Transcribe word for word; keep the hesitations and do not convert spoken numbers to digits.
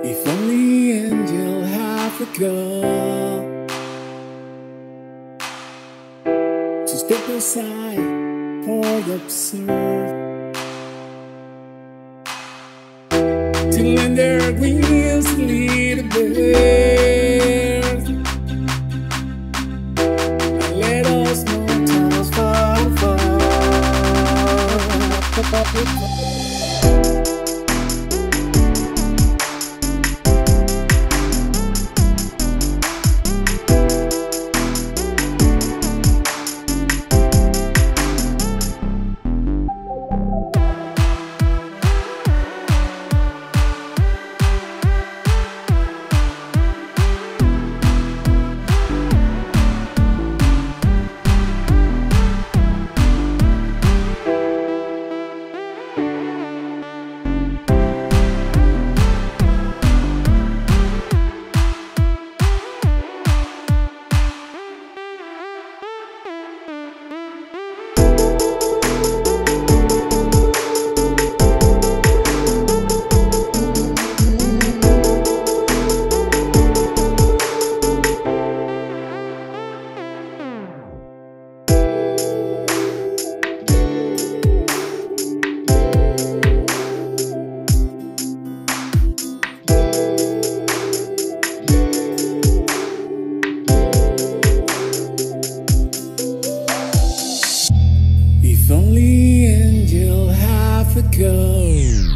If only angel have a girl to step aside for the absurd, to lend their wings to lead a bird, and let us know times far, far. If only angel have a girl